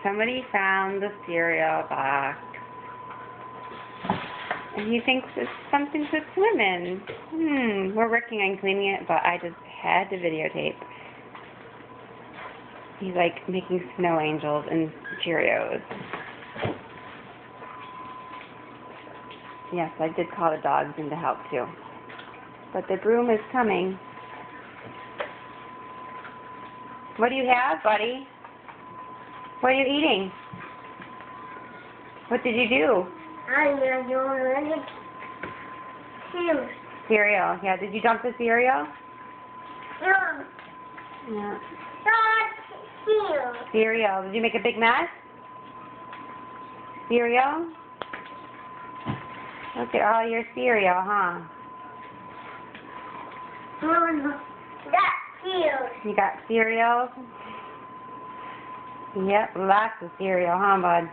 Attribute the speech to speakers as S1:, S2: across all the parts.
S1: Somebody found the cereal box. And he thinks it's something to swim in. We're working on cleaning it, but I just had to videotape. He's like making snow angels and Cheerios. Yes, I did call the dogs in to help too. But the broom is coming. What do you have, buddy? What are you eating? What did you do?
S2: I'm going to do
S1: cereal. Yeah, did you dump the cereal?
S2: No.
S1: Yeah.
S2: Cereal.
S1: Cereal. Did you make a big mess? Cereal? Look at all your cereal, huh?
S2: Got cereal.
S1: You got cereal? Yep, lots of cereal, huh, bud?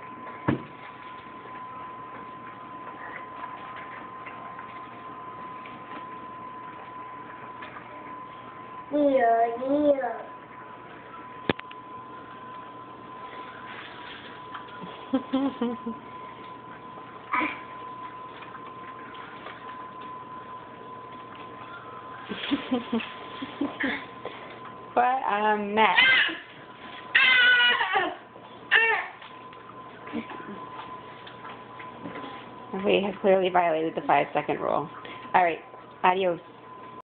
S2: Cereal.
S1: What a mess. We have clearly violated the 5-second rule. All right, adios.